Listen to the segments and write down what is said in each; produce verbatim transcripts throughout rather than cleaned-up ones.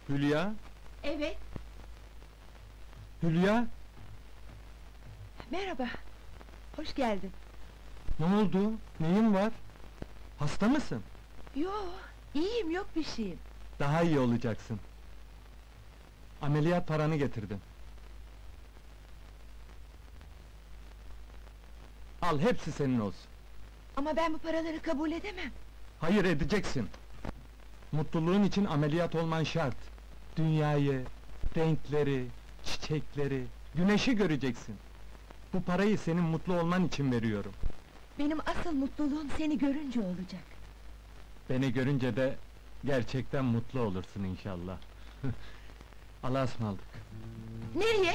Hülya? Evet, Hülya? merhaba. Hoş geldin. Ne oldu? Neyin var? Hasta mısın? Yo, iyiyim, yok bir şeyim. Daha iyi olacaksın. Ameliyat paranı getirdim. Al, hepsi senin olsun. Ama ben bu paraları kabul edemem. Hayır, edeceksin. Mutluluğun için ameliyat olman şart. Dünyayı, renkleri, çiçekleri, güneşi göreceksin. Bu parayı senin mutlu olman için veriyorum. Benim asıl mutluluğum seni görünce olacak. Beni görünce de gerçekten mutlu olursun inşallah. Allah'a ısmarladık. Nereye?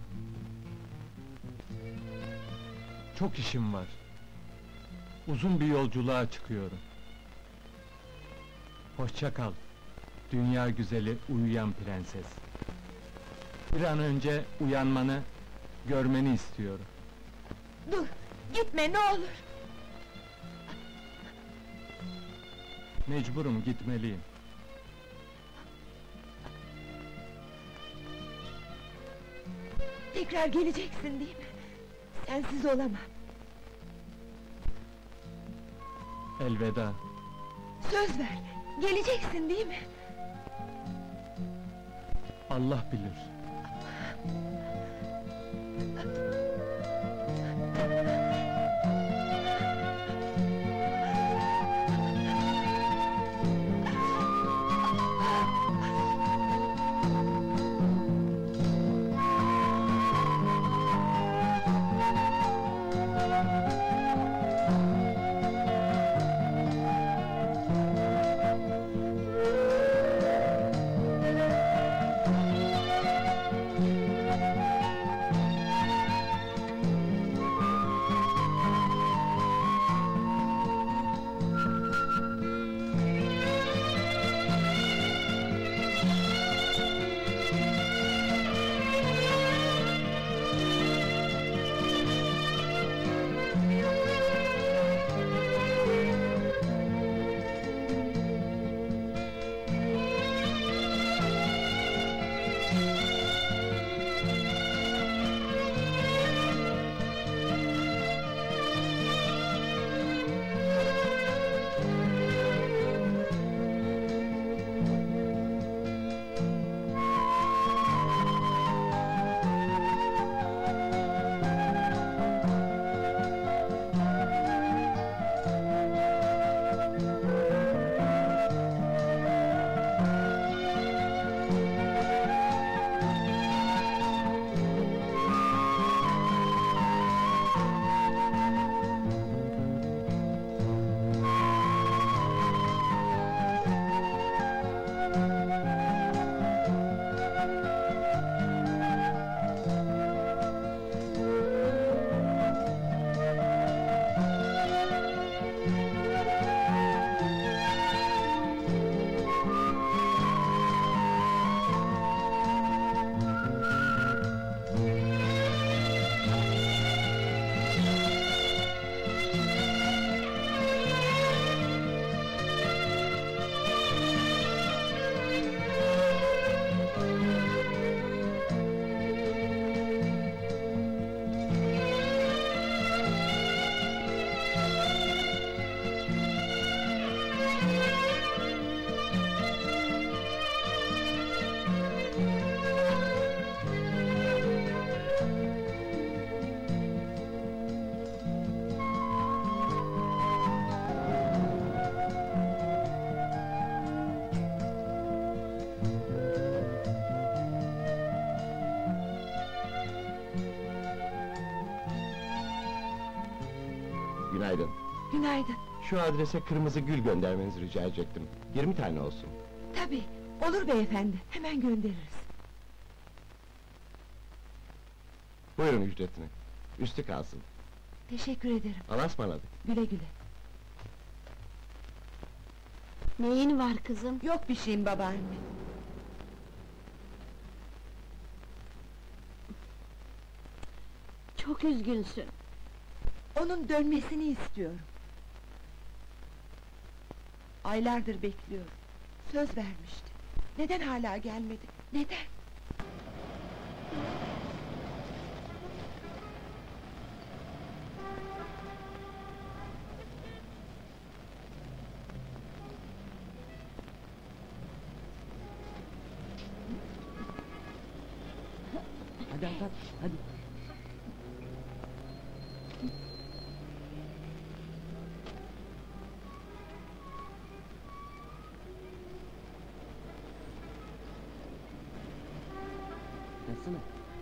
Çok işim var. Uzun bir yolculuğa çıkıyorum. Hoşça kal. Dünya güzeli uyuyan prenses. Bir an önce uyanmanı, görmeni istiyorum. Dur, gitme ne olur! Mecburum, gitmeliyim. Tekrar geleceksin değil mi? Sensiz olamam. Elveda. Söz ver, geleceksin değil mi? Allah bilir. Günaydın. Günaydın. Şu adrese kırmızı gül göndermenizi rica edecektim. Yirmi tane olsun. Tabii, olur beyefendi, hemen göndeririz. Buyurun ücretini. Üstü kalsın. Teşekkür ederim, Allah'a ısmarladık. güle güle. Neyin var kızım? Yok bir şeyim babaanne. Çok üzgünsün. Onun dönmesini istiyorum. Aylardır bekliyorum. Söz vermişti. Neden hala gelmedi? Neden? Hadi Hakan, hadi. Yatsana.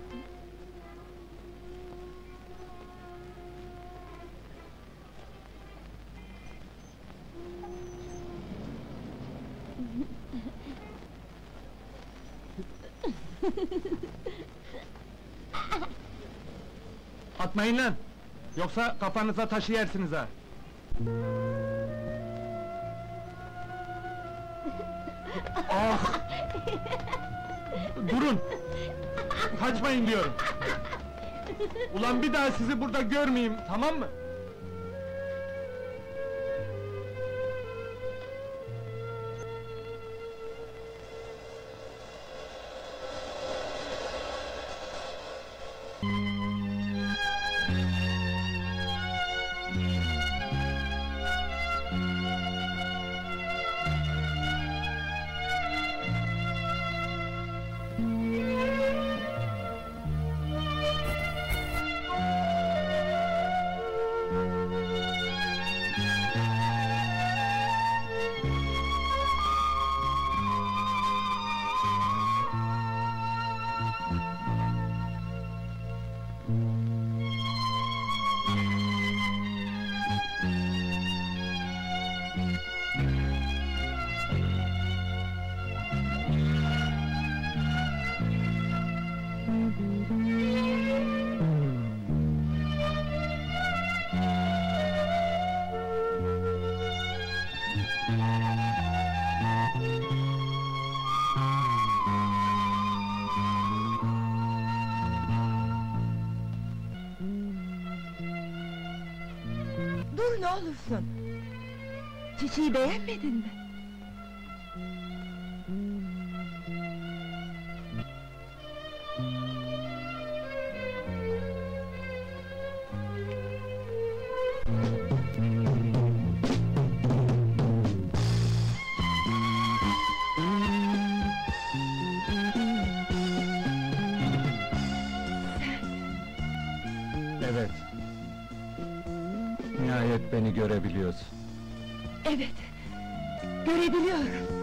Atmayın lan! Yoksa kafanıza taşı yersiniz ha! Ah! Durun! Kaçmayın diyorum! Ulan bir daha sizi burada görmeyeyim, tamam mı? Dur ne olursun! Çiçeği beğenmedin mi? Evet. Nihayet beni görebiliyorsun. Evet, görebiliyorum.